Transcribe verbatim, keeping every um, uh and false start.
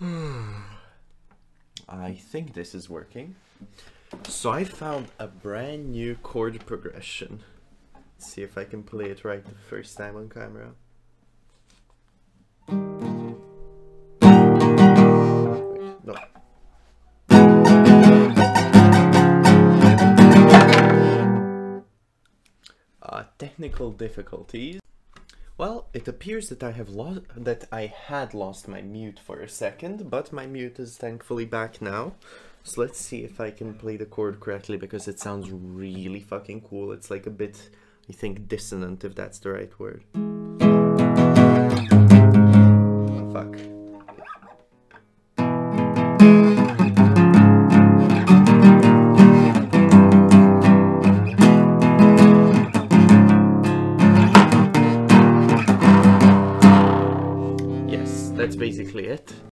I think this is working. So I found a brand new chord progression. Let's see if I can play it right the first time on camera. Wait, no. Uh, technical difficulties. Well, it appears that I have lost that I had lost my mute for a second, but my mute is thankfully back now. So let's see if I can play the chord correctly, because it sounds really fucking cool. It's like a bit, I think, dissonant, if that's the right word. Oh, fuck. Yes, that's basically it.